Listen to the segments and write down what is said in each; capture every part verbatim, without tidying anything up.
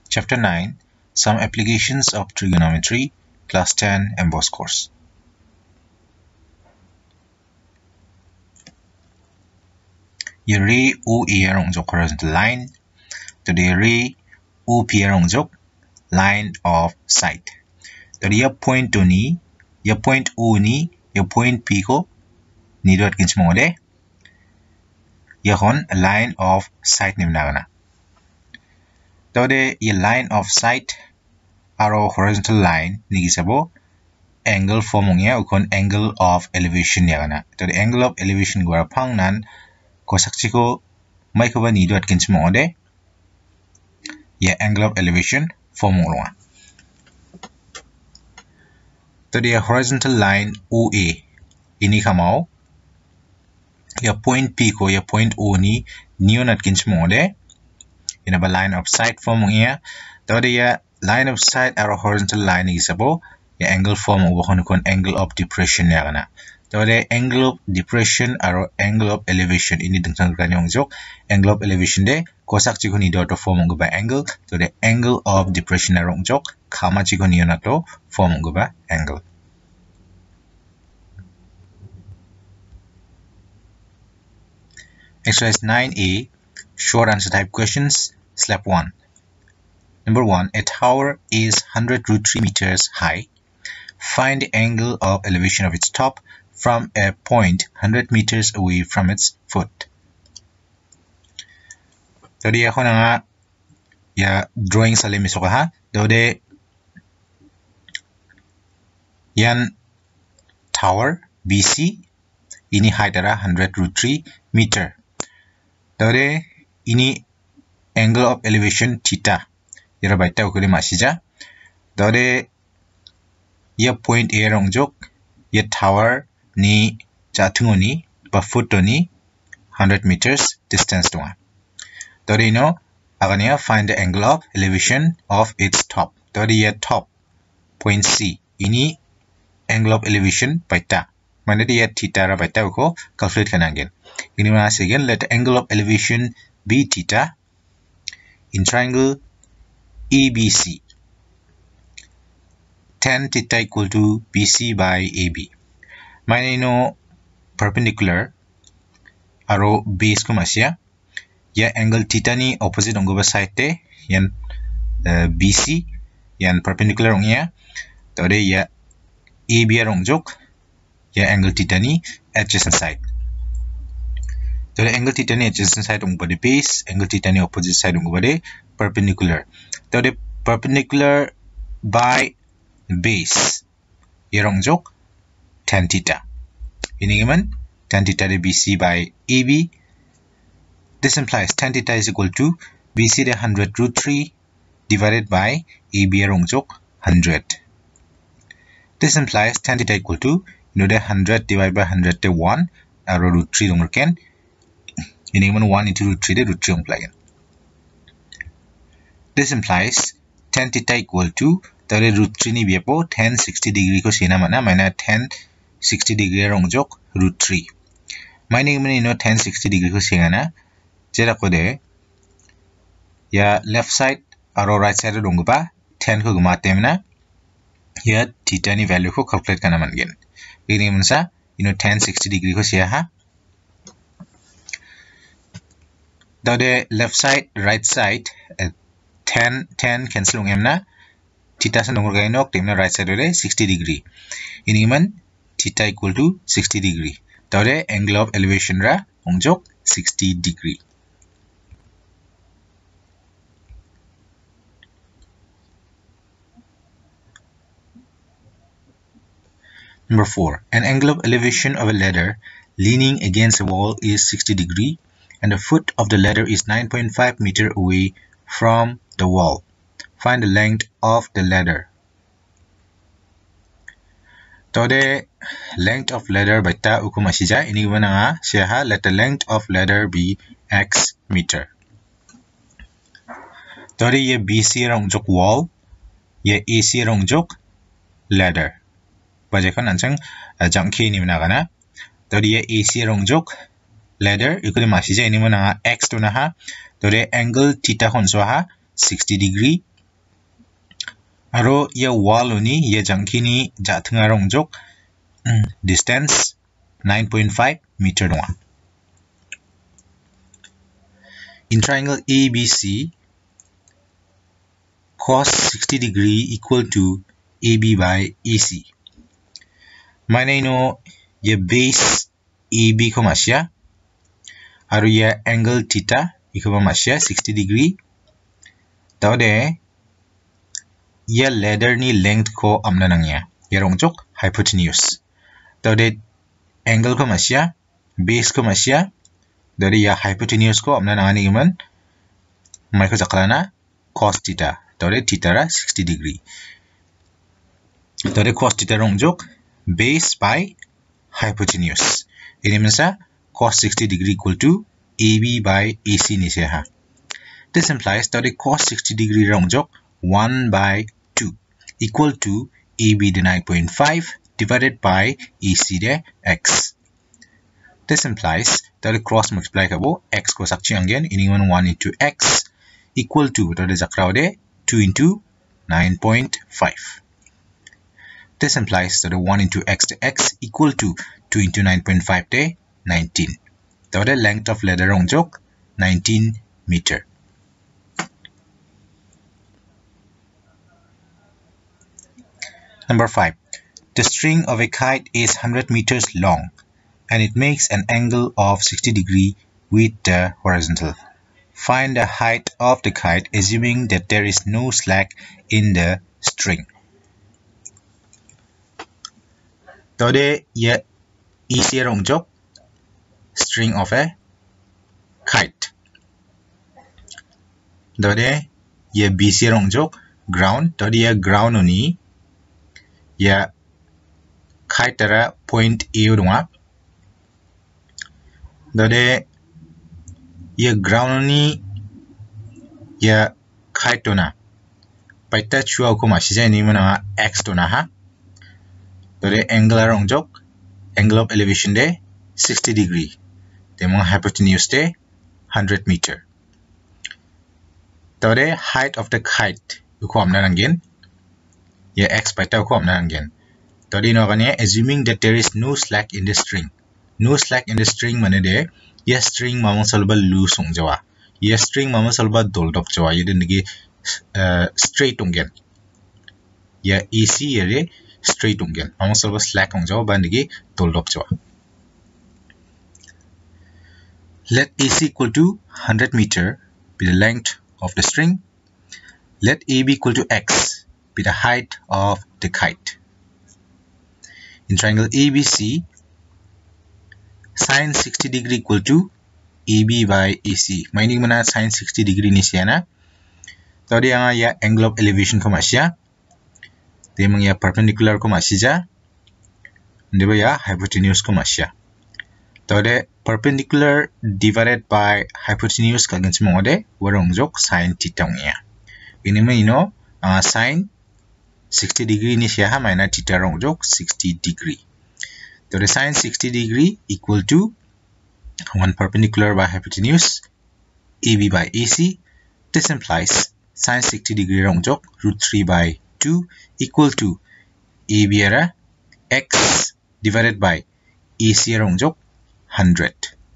Chapter nine, Some Applications of Trigonometry, Class ten M B O S E course. Your ray O A rongjok horizontal line to the ray O P rongjok line of sight. To the point to ni, your point O ni, your point P ko ni dot kinch mo de. Yahon line of sight ni nagana. To the line of sight arrow horizontal line ni gisabo angle formung ya ukon angle of elevation yagana. To the angle of elevation gwa pang nan ko sakchi ko mai ko ba ni dot kinch mo de. Ya angle of elevation formung lo. To the horizontal line O A ini kamau ya point P ko ya point O ni niyo nat kinch mo de. In a line of sight formung ya. To the line of sight arrow horizontal line is abo ya angle form of kon angle of depression yagana. So the angle of depression arrow angle of elevation ini dengtang kanyong jok angle of elevation de kosak chikoni dot form of ba angle. So the angle of depression arrow jok kama chikoni yonato form of ba angle. Exercise nine A, short answer type questions, slab one. Number one, a tower is one hundred root three meters high. Find the angle of elevation of its top from a point one hundred meters away from its foot. Jadi ako na nga ya drawing sa limis ko ha. Dode yan tower B C ini height ara one hundred root three meter. Dode ini angle of elevation theta. Yara baita ko masija. Dode ya point A rongjok ya tower ni jatungo ni ba foot ni one hundred meters distance to. Dode no agania find the angle of elevation of its top. Dode ya top point C ini angle of elevation baita. Mana dia theta ra baita ko calculate kanangin. Ini mana again let the angle of elevation be theta in triangle A B C. Tan theta equal to B C by A B. May no perpendicular arrow base ko masya. Ya angle theta ni opposite ang ba side te yan uh, B C yan perpendicular ang ya. Tode ya A B arong jok ya angle theta ni adjacent side. Tode angle theta ni adjacent side ang ba de base, angle theta ni opposite side ang ba de perpendicular. So the perpendicular by base yerong jok tan theta. Ini naman tan theta de B C by A B. This implies tan theta is equal to B C de one hundred root three divided by A B yerong jok one hundred. This implies tan theta equal to you know the one hundred divided by one hundred de one arrow root three dong ken. Ini naman one into root three de root three imply. This implies tan theta equal to the root three ni biapo tan sixty degree ko sina mana mana tan sixty degree rongjok root three. Mining mani no tan sixty degree ko singa na jera ko de ya left side aro right side dong ba tan ko gumate na ya theta ni value ko calculate kana man gen. Ini mansa you know tan sixty degree ko sia ha. The left side right side uh, tan tan cancel ng na theta sa nungol kayo nok na right side ore sixty degree. Ini man theta equal to sixty degree. Tawde angle of elevation ra ongjok sixty degree. Number four, an angle of elevation of a ladder leaning against a wall is sixty degree and the foot of the ladder is nine point five meter away from the wall. Find the length of the ladder. So the length of ladder baita ukumasija ini nga siya let the length of ladder be x meter. So the ye B C rongjok wall ye A C rongjok ladder. Bajakan ansang jangki ni managana. So the ye A C rongjok ladder ukumasija ini nga x to na ha. So the angle theta honso ha sixty degree Aro ya wall ni ya jangkini ja tengah rongjok distance nine point five meter dong. In triangle A B C, cos sixty degree equal to A B by A C. Mana ino ya base A B ko masya, aro ya angle theta iko ba masya sixty degree. Taude ya ladder ni length ko amna nangya, ya rongjok hypotenuse. Taude angle ko masya, base ko masya, dari ya hypotenuse ko amna nangani giman, mai ko jaklana cos theta. Taude theta ra sixty degree. Taude cos theta rongjok base by hypotenuse. Ini mensa cos sixty degree equal to A B by A C ni siya. This implies that the cos sixty degree rongjok one by two equal to A B the nine point five divided by A C the x. This implies that the cross multiply kabo x ko sakchi anggen ini one into x equal to that is a crowd two into nine point five. This implies that the one into x to x equal to two into nine point five to nineteen. So the length of ladder rongjok nineteen meter. Number five. The string of a kite is one hundred meters long and it makes an angle of sixty degree with the horizontal. Find the height of the kite assuming that there is no slack in the string. Tode ya easy rongjok string of a kite. Tode ya B C rongjok ground. Tode ya ground oni ya kite tara point A udunga. Tode ya ground oni ya kite tona paita chua ko masija ni mana x tona ha. Tode angle rongjok angle of elevation de sixty degree. Demo hypotenuse de one hundred meter. Tode height of the kite ko amna anggen ya x paita ko amna anggen. Tode no gane assuming that there is no slack in the string. No slack in the string mane de ya string mamang salba loose hong jawa. Ya string mamang salba doldop jawa. Ye de uh, straight onggen. Ya A C ye straight onggen. Mamang salba slack hong jawa ban de doldop jawa. Let A C equal to one hundred meter be the length of the string. Let A B equal to x be the height of the kite. In triangle A B C, sin sixty degree equal to A B by A C. Meaning mana sin sixty degree ni siya na. Tadi yang ya angle of elevation ko masya. Demang ya perpendicular ko masya. Deba ya hypotenuse ko masya. Tadi perpendicular divided by hypotenuse kagan semua de warongjok sin theta ngya. Ini mah ino uh, sin sixty degree ni siya ha maina theta rongjok sixty degree. Tadi sin sixty degree equal to one perpendicular by hypotenuse A B by A C. This implies sin sixty degree rongjok root three by two equal to A B era x divided by A C rongjok one hundred.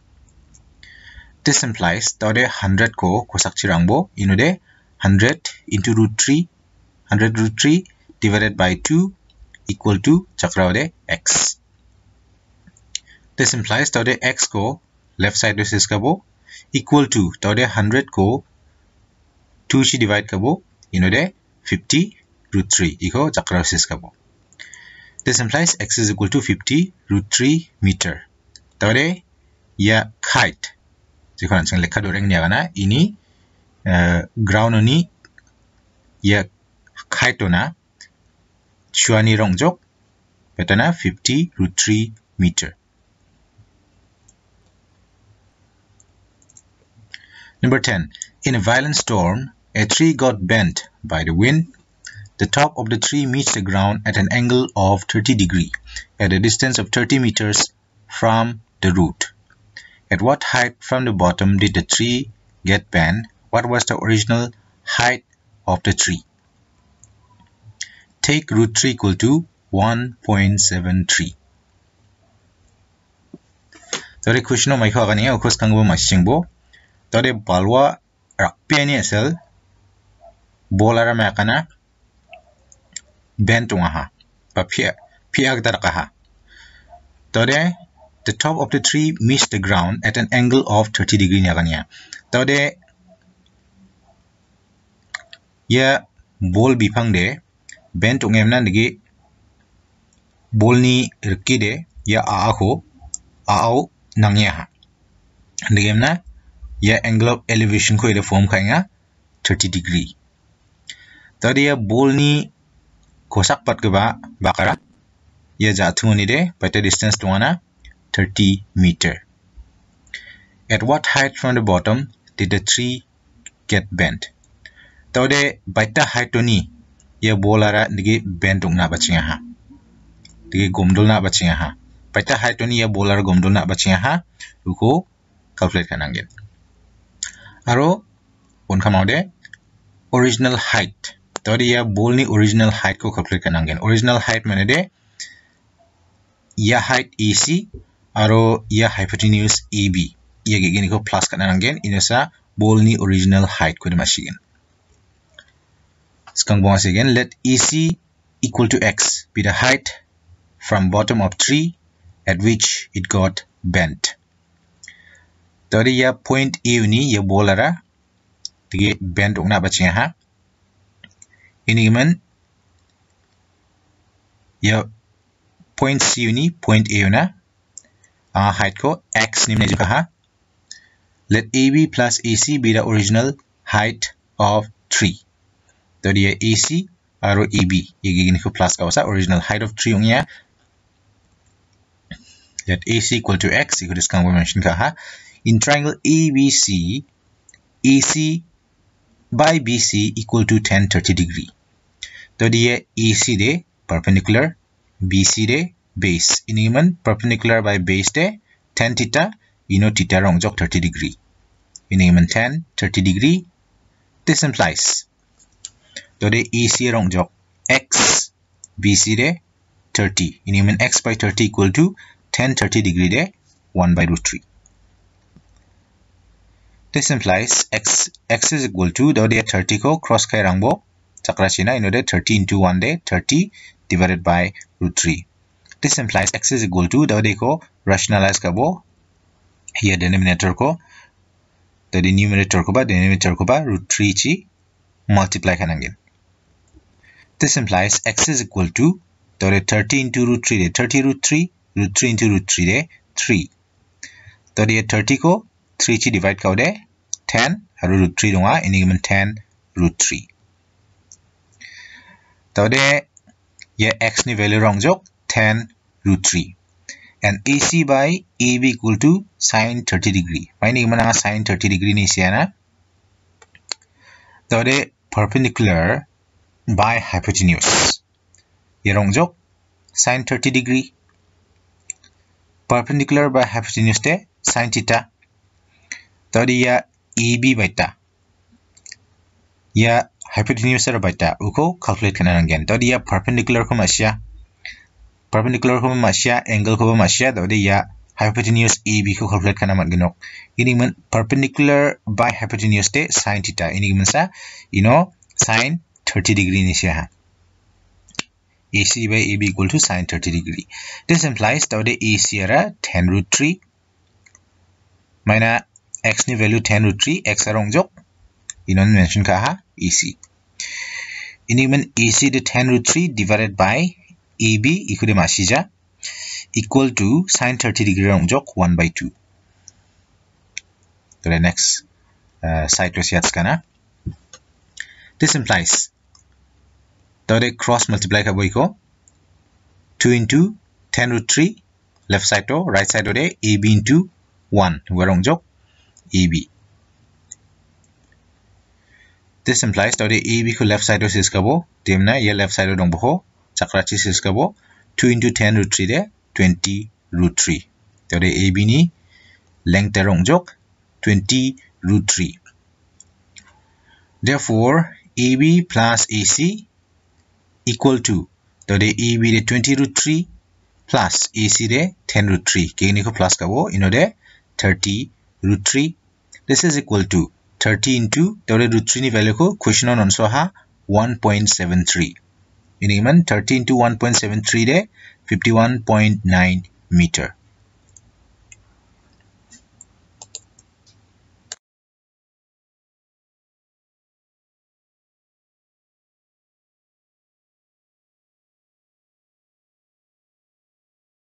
This implies that one hundred ko kosak chirangbo ino de one hundred into root three, one hundred root three divided by two equal to chakrao de x. This implies that one x ko left side to sis kabo equal to that one hundred ko two chi divide kabo ino de fifty root three iko chakrao sis kabo. This implies x is equal to fifty root three meter. Tode ya kite. Jika nancang lekha doreng niya kana ini uh, ground oni ya kite ona chuani rongjok betana fifty root three meter. Number ten. In a violent storm, a tree got bent by the wind. The top of the tree meets the ground at an angle of thirty degree at a distance of thirty meters from the root. At what height from the bottom did the tree get bent? What was the original height of the tree? take root three equal to one point seven three. Tore question of my Hagania, of course, Kango Machimbo. Tore Balwa Rakpiani Sel Bolara Makana Bentungaha Papia Piagdarakaha. Tore the top of the tree meets the ground at an angle of thirty degree Nagania. Tore Ya bol bipang de bentungemna nigi bolni rkide ya aako aao nangya ngemna ya angle of elevation ko ida form khainga thirty degree. Tadi ya bolni kosak pat ke ba bakara ya jathuni de better distance tuana thirty meter. At what height from the bottom did the tree get bent? Tadi baita height tuni ya bolara nigi bentung na bachinga ha. Digi gomdol na bachinga ha. Baita height tuni ya bolara gomdol na bachinga ha. Uko calculate kanangin. Aro un kamaude original height. Tadi ya bolni original height ko calculate kanangin. Original height mane de ya height A C aro ya hypotenuse A B. Ya gini ko plus kanangin. Inasa bolni original height ko de mashigin. Sekarang bonus again. Let A C equal to X be the height from bottom of tree at which it got bent. Tadi ya point A ni ya bolara tige bent ungna bachinga ha. Ini man ya point C ni point A na uh, height ko X ni juga ha. Let A B plus A C be the original height of tree. Tadi ya A C aro A B ya gini ko plus ka sa original height of tree ungya. Let A C equal to X equal to sekarang mention ka ha. In triangle A B C, A C by B C equal to tan thirty degree. Tadi ya A C de perpendicular, B C de base. Ini man perpendicular by base de tan theta, ino theta rongjok thirty degree. Ini man tan thirty degree. This implies tadi A C rongjok X B C de thirty. Ini man X by thirty equal to tan thirty degree de one by root three. This implies x x is equal to the thirty ko cross kai rangbo chakrachina ino de thirty into one de thirty divided by root three. This implies x is equal to the ko rationalize kabo here denominator ko the numerator ko ba denominator ko ba root three chi multiply kanangin. This implies x is equal to the thirty into root three de thirty root three root three into root three de three. The thirty ko three chi divide kau de ten haru root three dunga ini given ten root three. Taude ye x ni value rongjok ten root three and A C by A B equal to sin thirty degree. Ini given sin thirty degree ni siana. Taude perpendicular by hypotenuse. Ye rongjok sin thirty degree. Perpendicular by hypotenuse de sin theta. Tadi ya A B baita ya hypotenuse ra baita uko calculate kana again. Tadi ya perpendicular ko masya perpendicular ko masya angle ko masya tadi ya hypotenuse A B ko calculate kana mat ginok. Ini man perpendicular by hypotenuse de sin theta. Ini man sa you know sin thirty degree ni siya. A C by A B equal to sin thirty degree. This implies tadi A C ra ten root three mana x ni value ten root three x arong jok inon mention ka ha A C. Ini man A C de ten root three divided by A B equal to masija equal to sin thirty degree arong jok one by two. So the next uh, side to yats kana. This implies the cross multiply ka boy ko two into ten root three left side to right side to de A B into one warong jok A B. This implies that the A B ko left side of siskabo, demna ye left side of dongbo, chakrachi siskabo, two into ten root three de twenty root three. That the A B ni length rongjok twenty root three. Therefore, A B plus A C equal to tode A B de twenty root three plus A C de ten root three kegini ko plus kabo inode thirty root three. This is equal to thirty into tode root three ni value ko question on onso ha one point seven three. Meaning man thirty into one point seven three de fifty-one point nine meter.